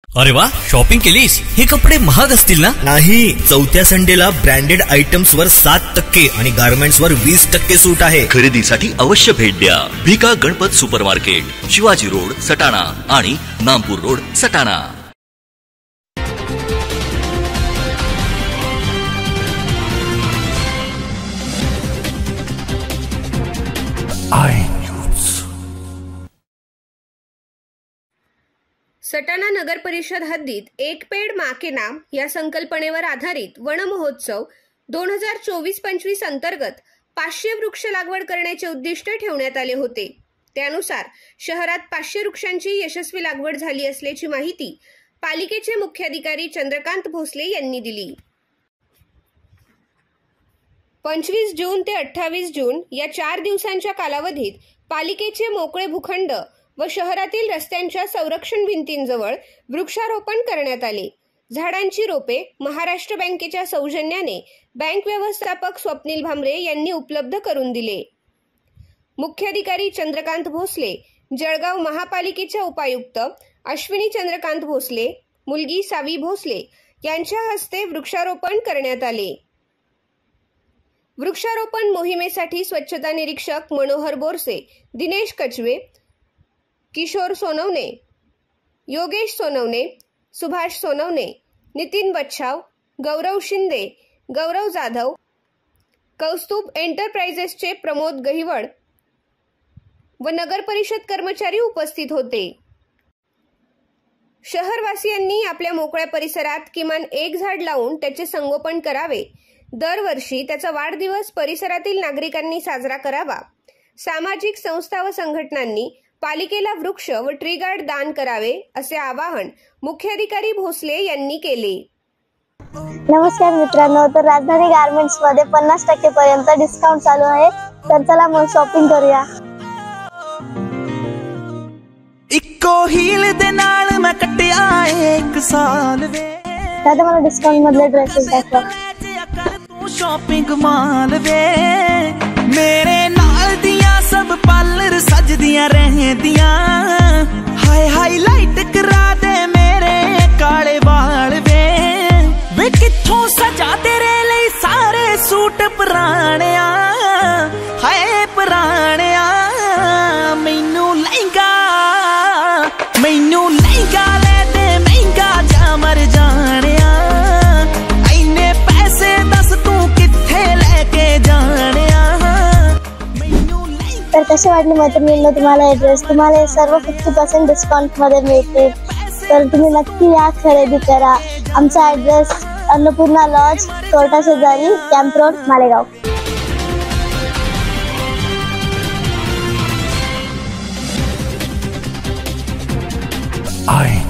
अरे वा, शॉपिंग केलीस? हे कपडे महाग असतील ना? नाही, चौथ्या संडेला ब्रँडेड आयटम्स वर 7% आणि गारमेंट्स वर 20% सूट आहे. खरेदीसाठी अवश्य भेट द्या भिका गणपत सुपरमार्केट, शिवाजी रोड सटाणा आणि नामपूर रोड सटाणा. सटाणा नगर परिषद हद्दीत एक पेड़ माँ के नाम या संकल्पनेवर आधारित वन महोत्सव 2024-25 अंतर्गत 500 वृक्ष लागवड करण्याचे उद्दिष्ट ठेवण्यात आले होते. त्यानुसार शहरात 500 वृक्षांची यशस्वी लागवड झाली असल्याची माहिती पालिकेचे मुख्याधिकारी चंद्रकांत भोसले यांनी दिली. 25 जून ते 28 जून या 4 दिवसांच्या कालावधीत पालिकेचे मोकळे भूखंड व शहरातील रस्त्यांच्या संरक्षण भिंतींजवळ वृक्षारोपण करण्यात आले. झाडांची रोपे महाराष्ट्र बँकेच्या सौजन्याने बँक व्यवस्थापक स्वप्नील भामरे यांनी उपलब्ध करून दिले. मुख्याधिकारी चंद्रकांत भोसले, जळगाव महापालिकेच्या उपायुक्त अश्विनी चंद्रकांत भोसले, मुलगी सावी भोसले यांच्या हस्ते वृक्षारोपण करण्यात आले. वृक्षारोपण मोहिमेसाठी स्वच्छता निरीक्षक मनोहर बोरसे, दिनेश कचवे, किशोर सोनवणे, योगेश सोनवणे, सुभाष सोनवणे, नितीन बच्छाव, गौरव शिंदे, गौरव जाधव, कौस्तुभ एंटरप्राइजेसचे प्रमोद गहिवड व नगर परिषद कर्मचारी उपस्थित होते. शहरवासियांनी आपल्या मोकळ्या परिसरात किमान एक झाड लावून त्याचे संगोपन करावे. दरवर्षी त्याचा वाढदिवस परिसरातील नागरिकांनी साजरा करावा. सामाजिक संस्था व संघटनांनी पालिकेला वृक्ष व ट्री गार्ड दान करावे असे आवाहन मुख्याधिकारी भोसले यांनी केले. नमस्कार मित्रांनो, तर राजधानी गारमेंट्स मध्ये 50% पर्यंत डिस्काउंट चालू आहे. तर चला मग शॉपिंग करूया. इक्को हील दे नाल मैं कट्टिया एक साल वे, दादा मला डिस्काउंट मधले ड्रेसेस दाखवा. तू शॉपिंग माल वे, मेरे नाल दियां सब पार्लर सजदियां रहदियां, हाय हाईलाइट करा दे मेरे काले वाल वे, वे किथों सजा तेरे लिए सारे सूट पुराणिया, हाय पुराणिया, मैनू लहंगा ले दे महंगा जा मर जानिया, इन्ने पैसे दस तू किथे लेके जानिया. तर कसे वाटले मैत्रिणींनो तुम्हाला हे ड्रेस? तुम्हाला हे सर्व 50% डिस्काउंट मध्ये मिळतील. तर तुम्ही नक्की या, खरेदी करा. आमचा ऍड्रेस अन्नपूर्णा लॉज, कोर्टा शेजारी, कॅम्प रोड, मालेगाव. I